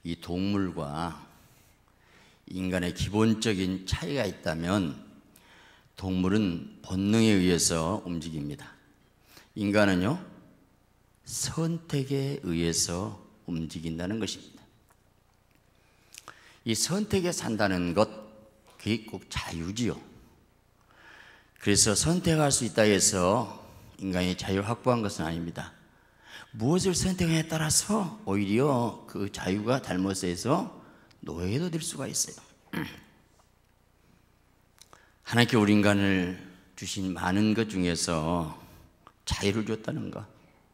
이 동물과 인간의 기본적인 차이가 있다면 동물은 본능에 의해서 움직입니다. 인간은요, 선택에 의해서 움직인다는 것입니다. 이 선택에 산다는 것, 그게 꼭 자유지요. 그래서 선택할 수 있다 해서 인간이 자유를 확보한 것은 아닙니다. 무엇을 선택에 따라서 오히려 그 자유가 잘못해서 노예도 될 수가 있어요. 하나님께 우리 인간을 주신 많은 것 중에서 자유를 줬다는 것.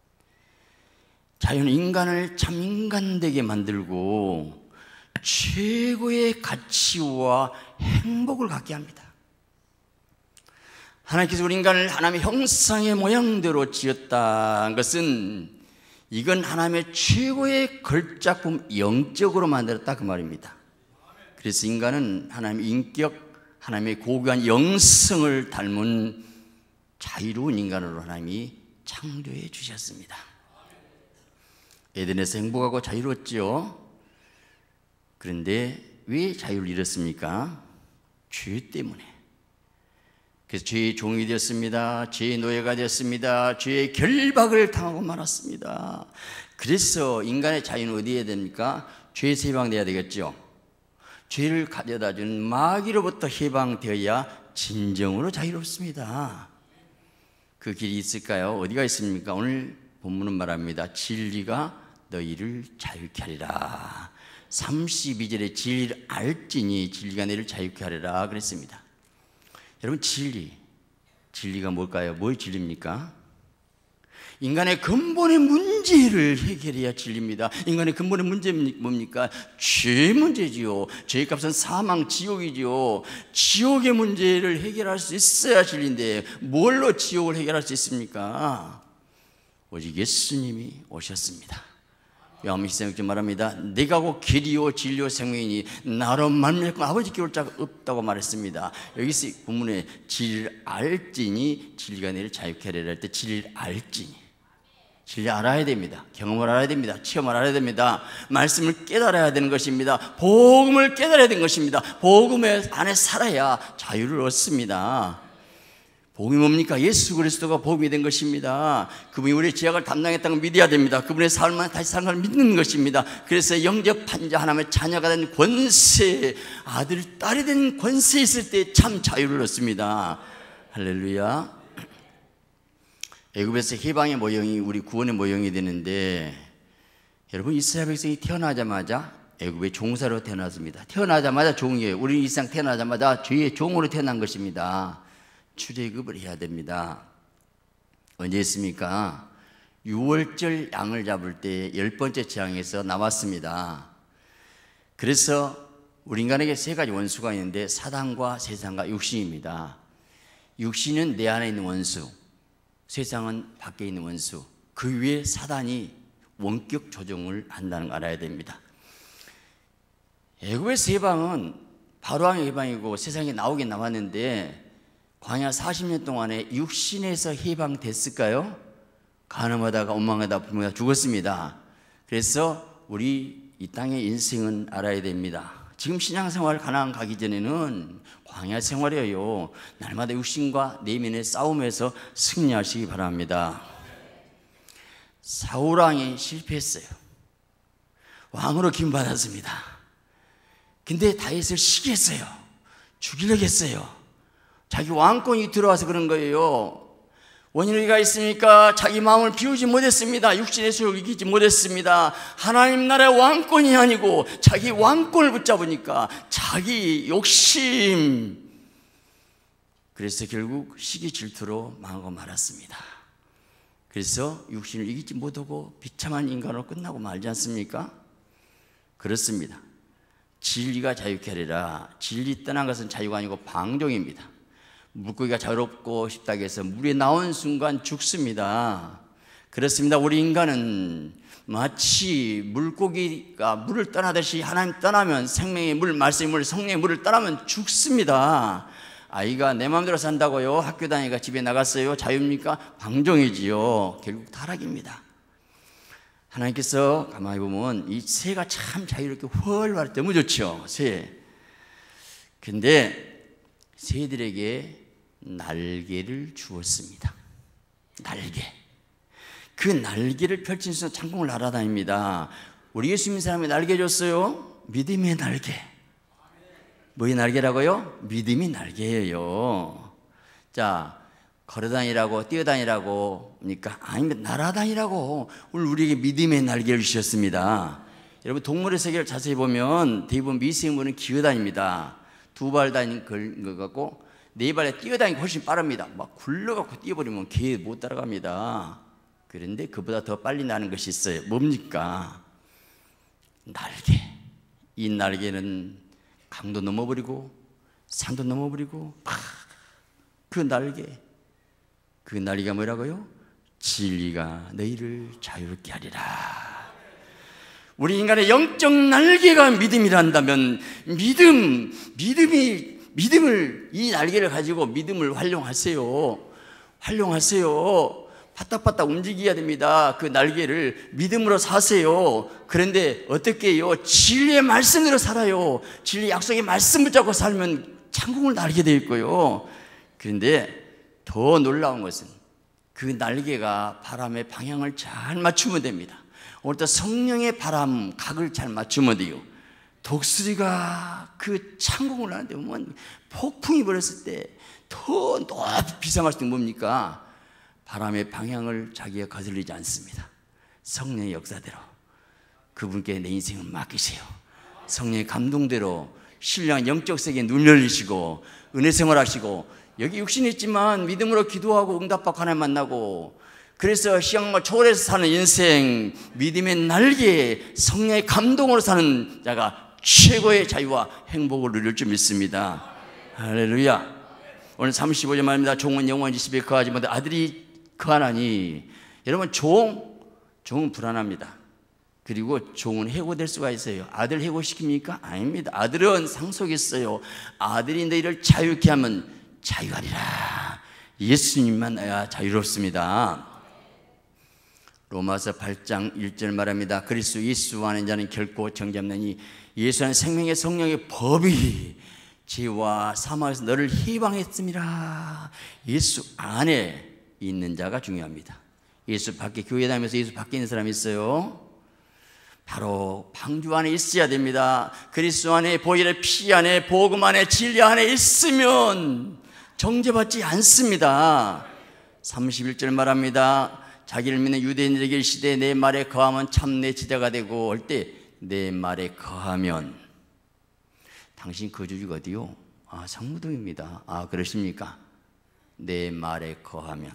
자유는 인간을 참 인간되게 만들고 최고의 가치와 행복을 갖게 합니다. 하나님께서 우리 인간을 하나님의 형상의 모양대로 지었다는 것은 이건 하나님의 최고의 걸작품, 영적으로 만들었다 그 말입니다. 그래서 인간은 하나님의 인격, 하나님의 고귀한 영성을 닮은 자유로운 인간으로 하나님이 창조해 주셨습니다. 에덴에서 행복하고 자유로웠죠. 그런데 왜 자유를 잃었습니까? 죄 때문에. 그래서 죄의 종이 되었습니다. 죄의 노예가 되었습니다. 죄의 결박을 당하고 말았습니다. 그래서 인간의 자유는 어디에 됩니까? 죄에서 해방되어야 되겠죠. 죄를 가져다 주는 마귀로부터 해방되어야 진정으로 자유롭습니다. 그 길이 있을까요? 어디가 있습니까? 오늘 본문은 말합니다. 진리가 너희를 자유케 하리라. 32절에 진리를 알지니 진리가 너희를 자유케 하리라 그랬습니다. 여러분, 진리가 뭘까요? 뭐의 진리입니까? 인간의 근본의 문제를 해결해야 진리입니다. 인간의 근본의 문제는 뭡니까? 죄의 문제지요. 죄의 값은 사망, 지옥이지요. 지옥의 문제를 해결할 수 있어야 진리인데 뭘로 지옥을 해결할 수 있습니까? 오직 예수님이 오셨습니다. 요한복음 16절 말합니다. 내가 곧 길이요 진리요 생명이니 나로 말미암아 아버지께 올 자가 없다고 말했습니다. 여기서 본문에 진리를 알지니 진리가 너희를 자유케 하리라 할 때 진리를 알지니, 진리 알아야 됩니다. 경험을 알아야 됩니다. 체험을 알아야 됩니다. 말씀을 깨달아야 되는 것입니다. 복음을 깨달아야 되는 것입니다. 복음 안에 살아야 자유를 얻습니다. 복음이 뭡니까? 예수 그리스도가 복음이 된 것입니다. 그분이 우리의 죄악을 담당했다는 걸 믿어야 됩니다. 그분의 삶을 다시 사는 걸 믿는 것입니다. 그래서 영접한 자, 하나님의 자녀가 된 권세, 아들, 딸이 된 권세 있을 때 참 자유를 얻습니다. 할렐루야. 애굽에서 해방의 모형이 우리 구원의 모형이 되는데, 여러분, 이스라엘 백성이 태어나자마자 애굽의 종사로 태어났습니다. 태어나자마자 종이에요. 우리 일상 태어나자마자 죄의 종으로 태어난 것입니다. 출애굽을 해야 됩니다. 언제 했습니까? 6월절 양을 잡을 때 10번째 재앙에서 나왔습니다. 그래서 우리 인간에게 세 가지 원수가 있는데 사단과 세상과 육신입니다. 육신은 내 안에 있는 원수, 세상은 밖에 있는 원수, 그 위에 사단이 원격 조종을 한다는 걸 알아야 됩니다. 애굽의 해방은 바로왕의 해방이고 세상에 나오긴 나왔는데 광야 40년 동안에 육신에서 해방됐을까요? 가늠하다가 원망하다가 불명하다 죽었습니다. 그래서 우리 이 땅의 인생은 알아야 됩니다. 지금 신앙생활 가나안 가기 전에는 광야 생활이에요. 날마다 육신과 내면의 싸움에서 승리하시기 바랍니다. 사울왕이 실패했어요. 왕으로 기름받았습니다. 근데 다윗을 시기했어요. 죽이려고 했어요. 자기 왕권이 들어와서 그런 거예요. 원인은 어디가 있습니까? 자기 마음을 비우지 못했습니다. 육신의 소욕을 이기지 못했습니다. 하나님 나라의 왕권이 아니고 자기 왕권을 붙잡으니까 자기 욕심, 그래서 결국 시기 질투로 망하고 말았습니다. 그래서 육신을 이기지 못하고 비참한 인간으로 끝나고 말지 않습니까? 그렇습니다. 진리가 자유케 하리라. 진리 떠난 것은 자유가 아니고 방종입니다. 물고기가 자유롭고 싶다고 해서 물에 나온 순간 죽습니다. 그렇습니다. 우리 인간은 마치 물고기가 물을 떠나듯이 하나님 떠나면 생명의 물, 말씀의 물, 성령의 물을 떠나면 죽습니다. 아이가 내 마음대로 산다고요? 학교 다니니까 집에 나갔어요? 자유입니까? 방종이지요. 결국 타락입니다. 하나님께서 가만히 보면 이 새가 참 자유롭게 훨훨 너무 좋죠. 새. 근데 새들에게 날개를 주었습니다. 날개. 그 날개를 펼친 순간 창공을 날아다닙니다. 우리 예수 믿는 사람이 날개 줬어요. 믿음의 날개. 뭐의 날개라고요? 믿음이 날개예요. 자, 걸어다니라고 뛰어다니라고 그러니까 아니면 날아다니라고 우리에게 믿음의 날개를 주셨습니다. 여러분 동물의 세계를 자세히 보면 대부분 미생물은 기어다닙니다. 두 발 다니는 것 같고 네 발에 뛰어다니기 훨씬 빠릅니다. 막 굴러갖고 뛰어버리면 개 못 따라갑니다. 그런데 그보다 더 빨리 나는 것이 있어요. 뭡니까? 날개. 이 날개는 강도 넘어버리고 산도 넘어버리고 그 날개가 뭐라고요? 진리가 너희를 자유롭게 하리라. 우리 인간의 영적 날개가 믿음이라 한다면 믿음을 이 날개를 가지고 믿음을 활용하세요. 바닥바닥 움직여야 됩니다. 그 날개를 믿음으로 사세요. 그런데 어떻게 해요? 진리의 말씀으로 살아요. 진리 약속의 말씀 붙잡고 살면 천국을 날게 되어 있고요. 그런데 더 놀라운 것은 그 날개가 바람의 방향을 잘 맞추면 됩니다. 오늘도 성령의 바람 각을 잘 맞추면 돼요. 독수리가 그 창공을 하는데 보면 폭풍이 불었을 때 더 높이 비상할 때 뭡니까? 바람의 방향을 자기가 거슬리지 않습니다. 성령의 역사대로 그분께 내 인생을 맡기세요. 성령의 감동대로 신령한 영적 세계에 눈 열리시고 은혜 생활하시고 여기 육신이 있지만 믿음으로 기도하고 응답받고 하나님 만나고 그래서 시간과 초월해서 사는 인생 믿음의 날개에 성령의 감동으로 사는 자가 최고의 자유와 행복을 누릴 줄 믿습니다. 할렐루야. 오늘 35절 말입니다. 종은 영원히 집에 거하지 못해 아들이 거하나니. 여러분 종은 불안합니다. 그리고 종은 해고될 수가 있어요. 아들 해고시킵니까? 아닙니다. 아들은 상속이 있어요. 아들이 너희를 자유케 하면 자유하리라. 예수님만 나야 자유롭습니다. 로마서 8장 1절 말합니다. 그리스도 예수 안에 자는 결코 정죄없느니 예수 안에 생명의 성령의 법이 죄와 사망에서 너를 해방했습니다. 예수 안에 있는 자가 중요합니다. 예수 밖에 교회 다니면서 예수 밖에 있는 사람이 있어요. 바로 방주 안에 있어야 됩니다. 그리스도 안에 보혈의 피 안에 복음 안에 진리 안에 있으면 정죄받지 않습니다. 31절 말합니다. 자기를 믿는 유대인들에게 시대에 내 말에 거하면 참내 지자가 되고 할 때 내 말에 거하면 당신 거주지가 어디요? 상무동입니다. 그러십니까? 내 말에 거하면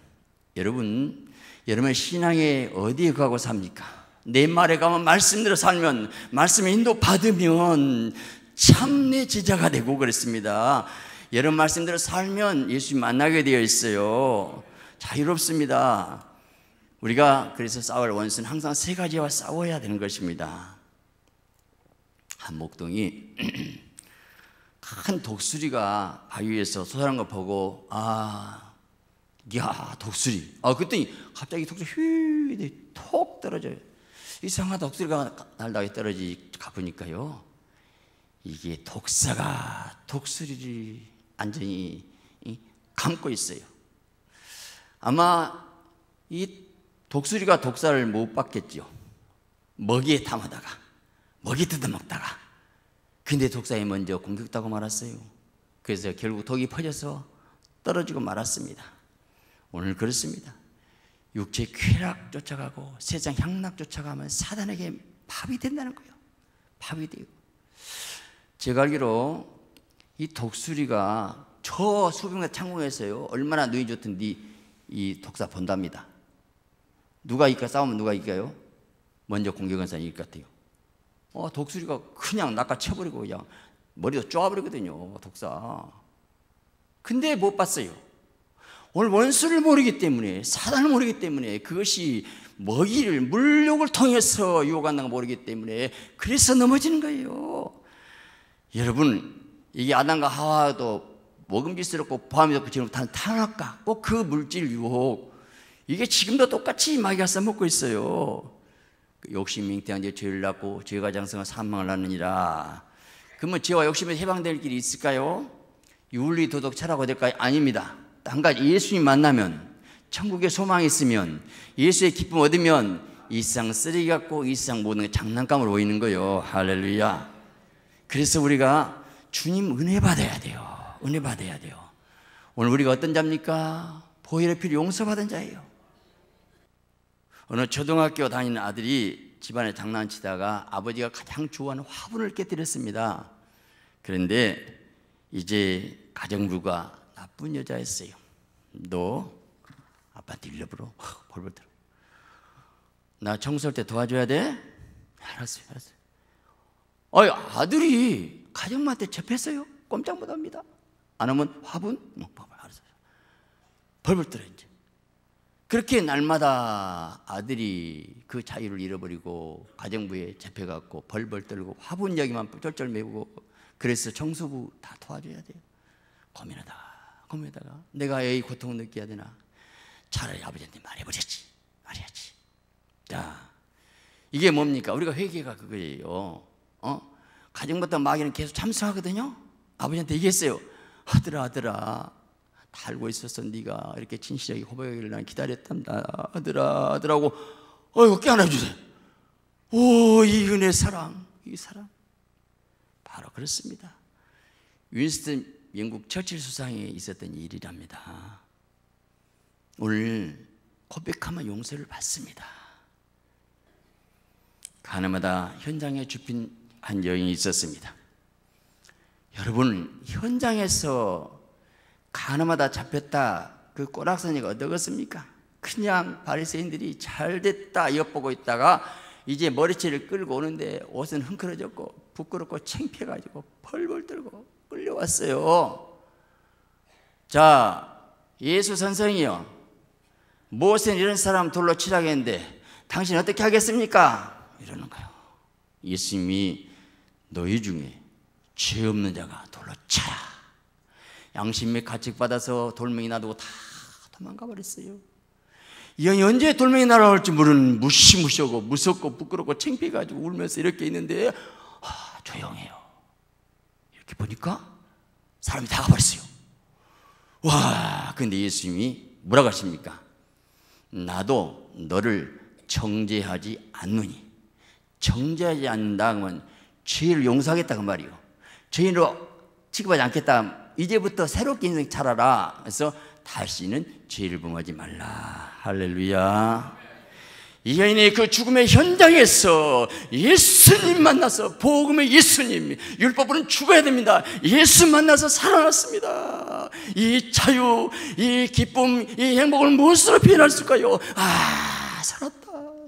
여러분의 신앙에 어디에 거하고 삽니까? 내 말에 가면 말씀대로 살면 말씀의 인도 받으면 참내 제자가 되고 그랬습니다. 여러분 말씀대로 살면 예수님 만나게 되어 있어요. 자유롭습니다. 우리가 그래서 싸울 원수는 항상 세 가지와 싸워야 되는 것입니다. 한 목동이 큰 독수리가 바위 위에서 솟아나는 거 보고 야 독수리 그랬더니 갑자기 독수리 톡 떨어져요. 이상한 독수리가 날다가 떨어지 가보니까요 이게 독사가 독수리를 완전히 감고 있어요. 아마 이 독수리가 독사를 못 받겠죠. 먹이에 탐하다가 먹이 뜯어먹다가 근데 독사에 먼저 공격하고 말았어요. 그래서 결국 독이 퍼져서 떨어지고 말았습니다. 오늘 그렇습니다. 육체 쾌락 쫓아가고 세상 향락 쫓아가면 사단에게 파비 된다는 거예요. 파비 돼요. 제가 알기로 이 독수리가 저 수평가 창공에서요 얼마나 눈이 좋던지 이 독사 본답니다. 누가 이길까? 싸우면 누가 이길까요? 먼저 공격한 사람이 이길 것 같아요. 독수리가 그냥 낚아쳐버리고 그냥 머리도 쪼아버리거든요. 독사. 근데 못 봤어요. 오늘 원수를 모르기 때문에 사단을 모르기 때문에 그것이 먹이를 물욕을 통해서 유혹한다는 걸 모르기 때문에 그래서 넘어지는 거예요. 여러분 이게 아담과 하와도 먹음직스럽고 보암이 지금 탄압과 꼭 그 물질 유혹 이게 지금도 똑같이 마귀가 써먹고 있어요. 욕심 맹태한 데 죄를 낳고 죄가 장성한 사망을 낳느니라. 그러면 죄와 욕심에서 해방될 길이 있을까요? 윤리 도덕 철학화 될까요? 아닙니다. 한 가지, 예수님 만나면, 천국에 소망이 있으면, 예수의 기쁨 얻으면 이 세상 쓰레기 같고 이 세상 모든 게 장난감으로 보이는 거예요. 할렐루야. 그래서 우리가 주님 은혜 받아야 돼요. 은혜 받아야 돼요. 오늘 우리가 어떤 자입니까? 보혈의 피로 용서받은 자예요. 어느 초등학교 다니는 아들이 집안에 장난치다가 아버지가 가장 좋아하는 화분을 깨뜨렸습니다. 그런데 이제 가정부가 나쁜 여자였어요. 너 아빠한테 일러버려. 벌벌 들어. 나 청소할 때 도와줘야 돼? 알았어요. 아들이 가정부한테 접했어요. 꼼짝 못합니다. 안 하면 화분? 알았어요. 벌벌 떨어 이제. 그렇게 날마다 아들이 그 자유를 잃어버리고 가정부에 잡혀갖고 벌벌 떨고 화분 이야기만 쫄쫄 메우고, 그래서 청소부 다 도와줘야 돼요. 고민하다가 내가 이 고통을 느껴야 되나? 차라리 아버지한테 말해야지. 자, 이게 뭡니까? 우리가 회개가 그거예요. 가정부터 마귀는 계속 참수하거든요. 아버지한테 얘기했어요. 아들아 다 알고 있었어. 네가 이렇게 진실하게 호백을 난 기다렸단다. 아들하고 어떻게 안아주세요. 이 은혜 사랑, 이 사랑 바로 그렇습니다. 윈스턴 영국 처칠 수상에 있었던 일이랍니다. 오늘 고백하면 용서를 받습니다. 가나마다 현장에 줍힌 한 여인이 있었습니다. 여러분, 현장에서 가나마다 잡혔다 그 꼬락서니가 어떠겠습니까? 그냥 바리새인들이 잘됐다 엿보고 있다가 이제 머리채를 끌고 오는데 옷은 흥크러졌고 부끄럽고 창피해가지고 벌벌 떨고 끌려왔어요. 자, 예수 선생이요, 모세는 이런 사람 돌로 치라고 했는데 당신 어떻게 하겠습니까? 이러는 거예요. 예수님이 너희 중에 죄 없는 자가 돌로 차라. 양심의 가책 받아서 돌멩이 놔두고 다 도망가 버렸어요. 이 형이 언제 돌멩이 날아올지 모르는 무시무시하고 무섭고 부끄럽고 창피해가지고 울면서 이렇게 있는데 조용해요. 이렇게 보니까 사람이 다 가버렸어요. 와, 근데 예수님이 뭐라고 하십니까? 나도 너를 정죄하지 않느니. 정죄하지 않는다 하면 죄를 용서하겠다 그 말이에요. 죄인으로 취급하지 않겠다. 이제부터 새롭게 인생 살아라. 그래서 다시는 죄를 범하지 말라. 할렐루야. 이 여인이 그 죽음의 현장에서 예수님 만나서, 복음의 예수님, 율법으로는 죽어야 됩니다. 예수 만나서 살아났습니다. 이 자유, 이 기쁨, 이 행복을 무엇으로 표현할 수 있을까요? 살았다.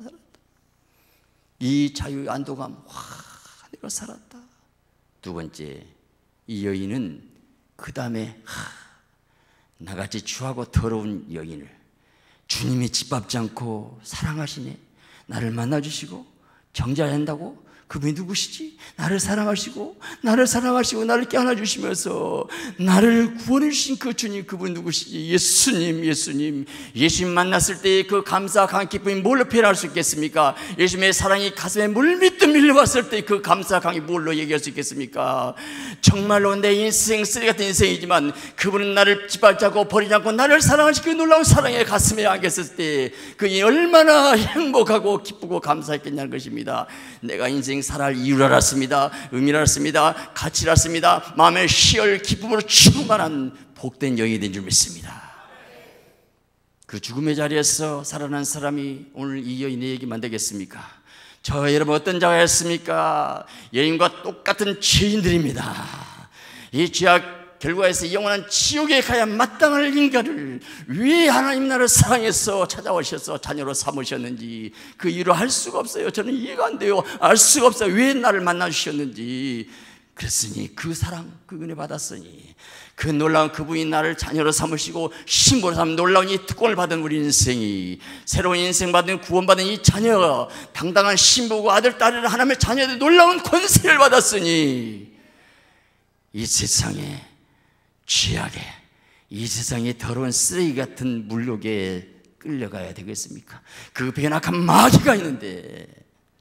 이 자유의 안도감, 내가 살았다. 두 번째, 이 여인은 그 다음에 나같이 추하고 더러운 여인을 주님이 짓밟지 않고 사랑하시네. 나를 만나주시고 정죄한다고? 그분이 누구시지? 나를 사랑하시고 나를 껴안아주시면서 나를 구원해 주신 그 주님, 그분 누구시지? 예수님 만났을 때 그 감사 강한 기쁨이 뭘로 표현할 수 있겠습니까? 예수님의 사랑이 가슴에 물밀듯 밀려왔을 때 그 감사 강이 뭘로 얘기할 수 있겠습니까? 정말로 내 인생 쓰레기 같은 인생이지만 그분은 나를 짓밟지 않고 버리지 않고 나를 사랑하신 그 놀라운 사랑에 가슴에 안겼을 때 그게 얼마나 행복하고 기쁘고 감사했겠냐는 것입니다. 내가 인생 살아갈 이유를 알았습니다. 의미를 알았습니다. 가치를 알았습니다. 마음의 희열 기쁨으로 충만한 복된 영이 된 줄 믿습니다. 그 죽음의 자리에서 살아난 사람이 오늘 이 여인의 얘기만 되겠습니까? 저 여러분 어떤 자였습니까? 여인과 똑같은 죄인들입니다. 이 죄악 결과에서 영원한 지옥에 가야 마땅할 인간을 왜 하나님 나라를 사랑해서 찾아오셔서 자녀로 삼으셨는지 그 이유를 알 수가 없어요. 저는 이해가 안 돼요. 알 수가 없어요. 왜 나를 만나주셨는지. 그랬으니 그 사랑, 그 은혜 받았으니 그 놀라운 그분이 나를 자녀로 삼으시고 신부로 삼은 놀라운 이 특권을 받은 우리 인생이, 새로운 인생 받은 구원받은 이 자녀가 당당한 신부고 아들, 딸을 하나님의 자녀들 놀라운 권세를 받았으니 이 세상에 죄악에, 이 세상에 더러운 쓰레기 같은 물욕에 끌려가야 되겠습니까? 그 변악한 마귀가 있는데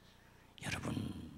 여러분,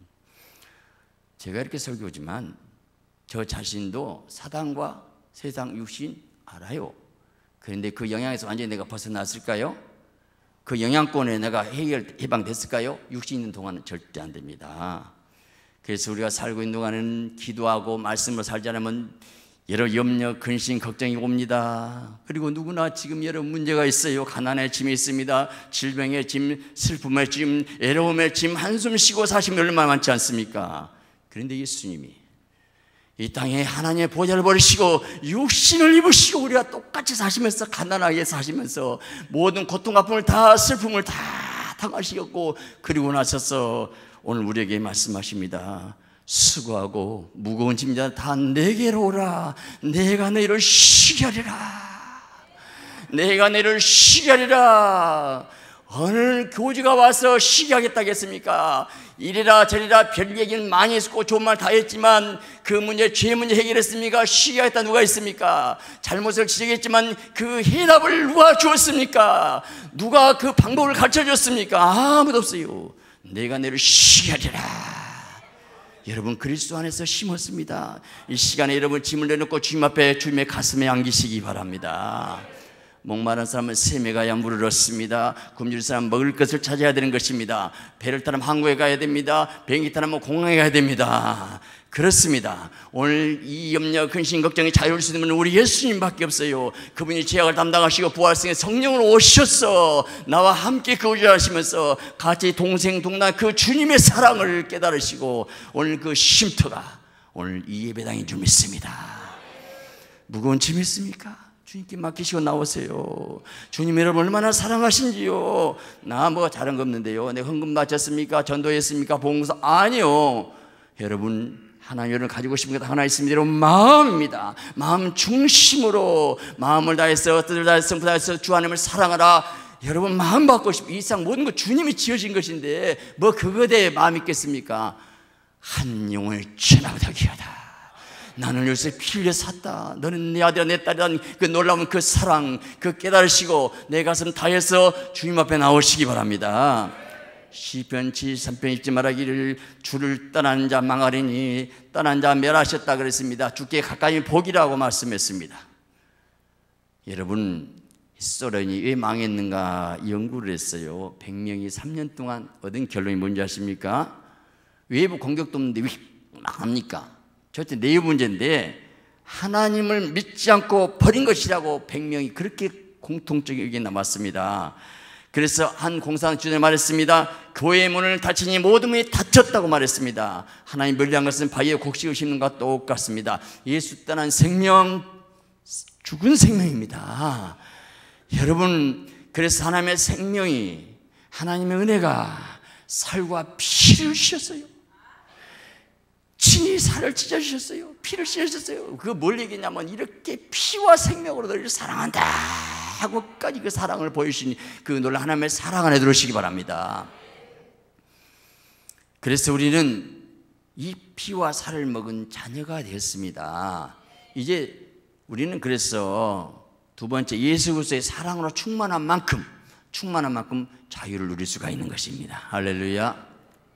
제가 이렇게 설교지만 저 자신도 사단과 세상 육신 알아요. 그런데 그 영향에서 완전히 내가 벗어났을까요? 그 영향권에 내가 해방됐을까요? 육신 있는 동안은 절대 안 됩니다. 그래서 우리가 살고 있는 동안은 기도하고 말씀으로 살지 않으면 여러 염려, 근심, 걱정이 옵니다. 그리고 누구나 지금 여러 문제가 있어요. 가난의 짐이 있습니다. 질병의 짐, 슬픔의 짐, 애로움의 짐, 한숨 쉬고 사시면 얼마나 많지 않습니까? 그런데 예수님이 이 땅에 하나님의 보좌를 버리시고 육신을 입으시고 우리가 똑같이 사시면서 가난하게 사시면서 모든 고통, 아픔을 다, 슬픔을 다 당하시고 그리고 나서서 오늘 우리에게 말씀하십니다. 수고하고 무거운 짐자 다 내게로 오라. 내가 너희를 쉬게 하리라. 내가 너희를 쉬게 하리라. 어느 교주가 와서 쉬게 하겠다겠습니까? 이래라 저래라 별 얘기는 많이 했고 좋은 말 다 했지만 그 문제, 죄 문제 해결했습니까? 쉬게 하겠다 누가 있습니까? 잘못을 지적했지만 그 해답을 누가 주었습니까? 누가 그 방법을 가르쳐줬습니까? 아무도 없어요. 내가 너희를 쉬게 하리라. 여러분 그리스도 안에서 심었습니다. 이 시간에 여러분 짐을 내놓고 주님 앞에 주님의 가슴에 안기시기 바랍니다. 목마른 사람은 샘에 가야 물을 얻습니다. 굶주린 사람은 먹을 것을 찾아야 되는 것입니다. 배를 타면 항구에 가야 됩니다. 비행기 타면 공항에 가야 됩니다. 그렇습니다. 오늘 이 염려, 근심, 걱정이 자유로울 수 있는 건 우리 예수님밖에 없어요. 그분이 죄악을 담당하시고 부활승에 성령으로 오셔서 나와 함께 거주하시면서 같이 동생 동나 그 주님의 사랑을 깨달으시고 오늘 그 쉼터가 오늘 이 예배당인 줄 믿습니다. 무거운 짐 있습니까? 주님께 맡기시고 나오세요. 주님 여러분 얼마나 사랑하신지요. 나 뭐 잘한 거 없는데요. 내가 헌금 바쳤습니까? 전도했습니까? 봉사? 아니요. 여러분 하나님을 가지고 싶은 것 하나 있습니다. 여러분 마음입니다. 마음 중심으로 마음을 다해서 뜻을 다해서 성품 다해서 주 하나님을 사랑하라. 여러분 마음 받고 싶어. 이 세상 모든 것 주님이 지어진 것인데 뭐 그거에 대해 마음이 있겠습니까? 한 영혼을 전하고자 기하다. 나는 요새 피 흘려 샀다. 너는 내 아들이라 내 딸이란 그 놀라운 그 사랑 그 깨달으시고 내 가슴 다해서 주님 앞에 나오시기 바랍니다. 시편 73편 읽지 말하기를 주를 떠난 자 망하리니 떠난 자 멸하셨다 그랬습니다. 주께 가까이 복이라고 말씀했습니다. 여러분 소련이 왜 망했는가 연구를 했어요. 100명이 3년 동안 얻은 결론이 뭔지 아십니까? 외부 공격도 없는데 왜 망합니까? 절대 내부 문제인데 하나님을 믿지 않고 버린 것이라고 100명이 그렇게 공통적인 의견이 남았습니다. 그래서 한 공사장 주전에 말했습니다. 교회의 문을 닫히니 모든 문이 닫혔다고 말했습니다. 하나님 멀리한 것은 바위에 곡식을 심는 것과 똑같습니다. 예수 떠난 생명 죽은 생명입니다. 여러분 그래서 하나님의 생명이 하나님의 은혜가 살과 피를 주셨어요. 친히 살을 찢어주셨어요. 피를 찢어주셨어요. 그거 뭘 얘기냐면 이렇게 피와 생명으로 너희를 사랑한다 하고까지 그 사랑을 보여주신 그 놀라운 하나님의 사랑 안에 들어오시기 바랍니다. 그래서 우리는 이 피와 살을 먹은 자녀가 되었습니다. 이제 우리는 그래서 두 번째 예수 그리스도의 사랑으로 충만한 만큼 자유를 누릴 수가 있는 것입니다. 할렐루야.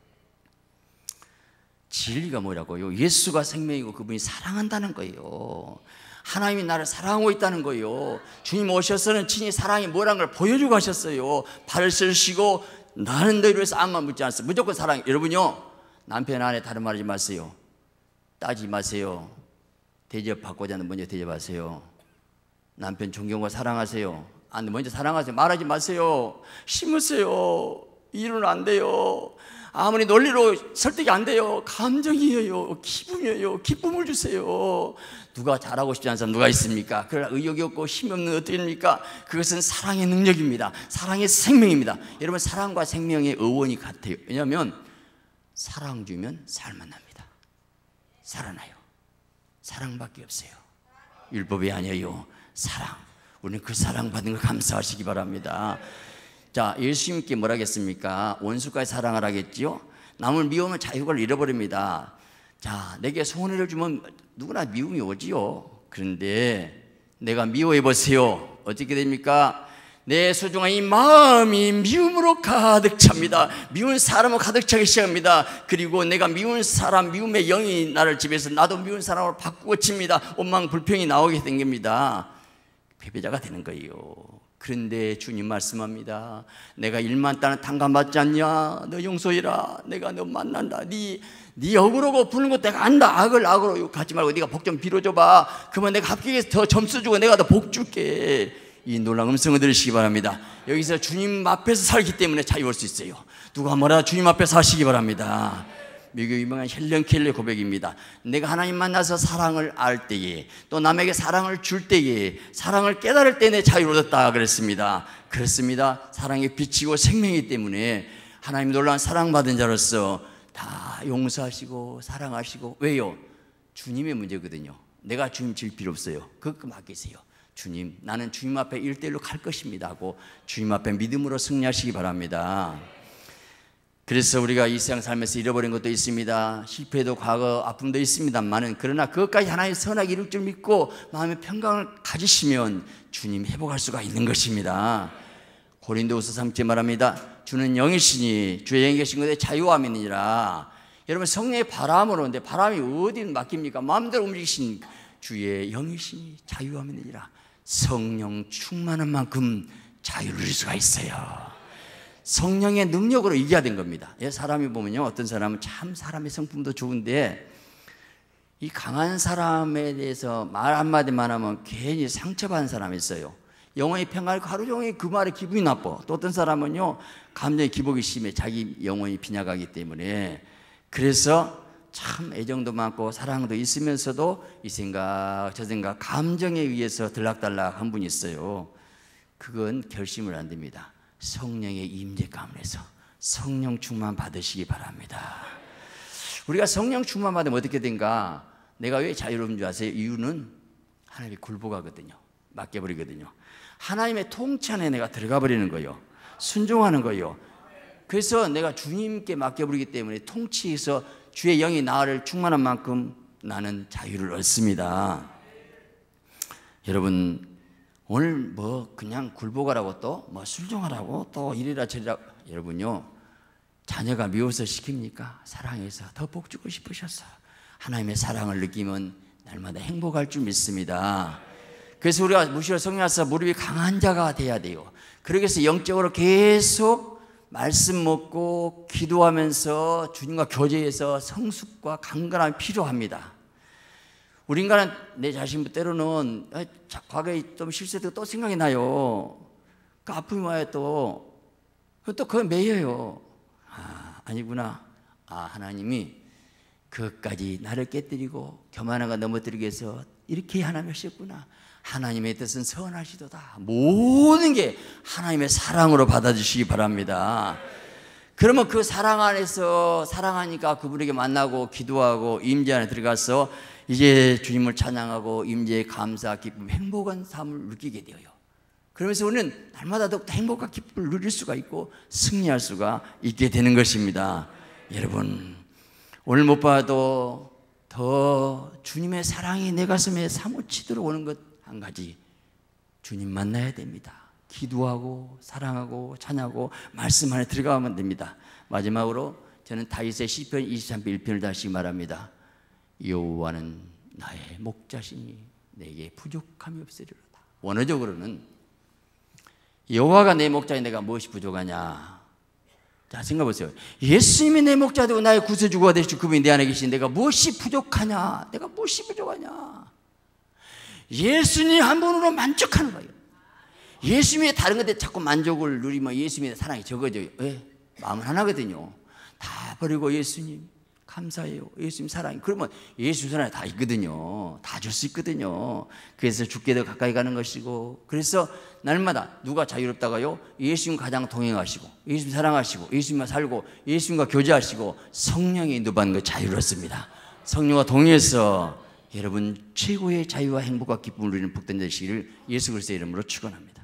진리가 뭐라고요? 예수가 생명이고 그분이 사랑한다는 거예요. 하나님이 나를 사랑하고 있다는 거예요. 주님 오셔서는 친히 사랑이 뭐라는 걸 보여주고 하셨어요. 발을 쓰시고 나는 너희를 위해서 아무만 묻지 않았어요. 무조건 사랑. 여러분요 남편 아내 다른 말 하지 마세요. 따지지 마세요. 대접받고자 하는 먼저 대접하세요. 남편 존경과 사랑하세요. 아내 먼저 사랑하세요. 말하지 마세요. 심으세요. 이루는 안 돼요. 아무리 논리로 설득이 안 돼요. 감정이에요. 기분이에요. 기쁨을 주세요. 누가 잘하고 싶지 않은 사람 누가 있습니까? 그러나 의욕이 없고 힘이 없는 어떻게 됩니까? 그것은 사랑의 능력입니다. 사랑의 생명입니다. 여러분 사랑과 생명의 의원이 같아요. 왜냐하면 사랑 주면 살만 납니다. 살아나요. 사랑밖에 없어요. 율법이 아니에요. 사랑. 우리는 그 사랑 받은 걸 감사하시기 바랍니다. 자, 예수님께 뭐라 하겠습니까? 원수까지 사랑하라 하겠지요? 남을 미우면 자유를 잃어버립니다. 자, 내게 손해를 주면 누구나 미움이 오지요. 그런데 내가 미워해 보세요. 어떻게 됩니까? 내 소중한 이 마음이 미움으로 가득 찹니다. 미운 사람으로 가득 차기 시작합니다. 그리고 내가 미운 사람, 미움의 영이 나를 지배해서 나도 미운 사람으로 바꾸고 칩니다. 원망 불평이 나오게 된 겁니다. 패배자가 되는 거예요. 그런데 주님 말씀합니다. 내가 1만 달러 탕감받지 않냐? 너 용서해라. 내가 너 만난다. 네 억울하고 부는 것 내가 안다. 악을 악으로 욕하지 말고 네가 복 좀 빌어줘봐. 그러면 내가 합격해서 더 점수 주고 내가 더 복 줄게. 이 놀라운 음성을 들으시기 바랍니다. 여기서 주님 앞에서 살기 때문에 자유할 수 있어요. 누가 뭐라 주님 앞에서 사시기 바랍니다. 미국 유명한 헬런 켈러의 고백입니다. 내가 하나님 만나서 사랑을 알 때에, 또 남에게 사랑을 줄 때에, 사랑을 깨달을 때 내 자유를 얻었다 그랬습니다. 그렇습니다. 사랑이 빛이고 생명이기 때문에 하나님 놀라운 사랑받은 자로서 다 용서하시고 사랑하시고. 왜요? 주님의 문제거든요. 내가 주님 질 필요 없어요. 그거 맡기세요. 주님, 나는 주님 앞에 1대1로 갈 것입니다 하고 주님 앞에 믿음으로 승리하시기 바랍니다. 그래서 우리가 이 세상 살면서 잃어버린 것도 있습니다. 실패도 과거 아픔도 있습니다만은, 그러나 그것까지 하나님 선하게 이룰 줄 믿고 마음의 평강을 가지시면 주님 회복할 수가 있는 것입니다. 고린도후서 3절 말합니다. 주는 영이시니 주의 영에 계신 것에 자유함이니라. 여러분, 성령의 바람으로, 근데 바람이 어디 맡깁니까? 마음대로 움직이신 주의 영이시니 자유함이니라. 성령 충만한 만큼 자유를 누릴 수가 있어요. 성령의 능력으로 이겨야 된 겁니다. 사람이 보면요, 어떤 사람은 참 사람의 성품도 좋은데 이 강한 사람에 대해서 말 한마디만 하면 괜히 상처받은 사람이 있어요. 영혼이 평안하고 하루 종일 그 말에 기분이 나빠. 또 어떤 사람은요, 감정의 기복이 심해. 자기 영혼이 빗나가기 때문에. 그래서 참 애정도 많고 사랑도 있으면서도 이 생각 저 생각 감정에 의해서 들락달락 한 분이 있어요. 그건 결심을 안 됩니다. 성령의 임재 가운데서 성령 충만 받으시기 바랍니다. 우리가 성령 충만 받으면 어떻게 된가? 내가 왜 자유로운 줄 아세요? 이유는 하나님이 굴복하거든요. 맡겨버리거든요. 하나님의 통치 안에 내가 들어가 버리는 거예요. 순종하는 거예요. 그래서 내가 주님께 맡겨버리기 때문에 통치에서 주의 영이 나를 충만한 만큼 나는 자유를 얻습니다. 여러분, 오늘 뭐 그냥 굴복하라고 또 뭐 순종하라고 또 이리라 저리라, 여러분요, 자녀가 미워서 시킵니까? 사랑해서 더 복 주고 싶으셔서 하나님의 사랑을 느끼면 날마다 행복할 줄 믿습니다. 그래서 우리가 무시로 성령 안에서 무릎이 강한 자가 돼야 돼요. 그러기 위해서 영적으로 계속 말씀 먹고 기도하면서 주님과 교제해서 성숙과 강건함이 필요합니다. 우리 인간은 내 자신부 때로는 과거에 좀 실수했던 또 생각이 나요. 그 아픔이 와요. 또 그거 매여요. 아니구나. 하나님이 그것까지 나를 깨뜨리고 교만함과 넘어뜨리기 위해서 이렇게 하나님 하셨구나. 하나님의 뜻은 선하시도다. 모든 게 하나님의 사랑으로 받아주시기 바랍니다. 그러면 그 사랑 안에서 사랑하니까 그분에게 만나고 기도하고 임재 안에 들어가서 이제 주님을 찬양하고 임재의 감사, 기쁨, 행복한 삶을 느끼게 되어요. 그러면서 우리는 날마다 더욱더 행복과 기쁨을 누릴 수가 있고 승리할 수가 있게 되는 것입니다. 여러분, 오늘 못 봐도 더 주님의 사랑이 내 가슴에 사무치도록 오는 것 한 가지, 주님 만나야 됩니다. 기도하고 사랑하고 찬양하고 말씀 안에 들어가면 됩니다. 마지막으로 저는 다윗의 시편 23편 1편을 다시 말합니다. 여호와는 나의 목자시니 내게 부족함이 없으리로다. 원어적으로는 여호와가 내 목자니 내가 무엇이 부족하냐. 자, 생각해보세요. 예수님이 내 목자 되고 나의 구세주가 되시고 그분이 내 안에 계신 내가 무엇이 부족하냐. 내가 무엇이 부족하냐. 예수님 한 분으로 만족하는 거예요. 예수님의 다른 것에 자꾸 만족을 누리면 예수님의 사랑이 적어져요. 왜? 마음은 하나거든요. 다 버리고 예수님 감사해요. 예수님 사랑이. 그러면 예수님 사랑이 다 있거든요. 다 줄 수 있거든요. 그래서 주께 더 가까이 가는 것이고, 그래서 날마다 누가 자유롭다가요? 예수님 가장 동행하시고 예수님 사랑하시고 예수님과 살고 예수님과 교제하시고 성령이 인도받는 거 자유롭습니다. 성령과 동행해서 여러분 최고의 자유와 행복과 기쁨을 누리는 복된 되시기를 예수 그리스도의 이름으로 축원합니다.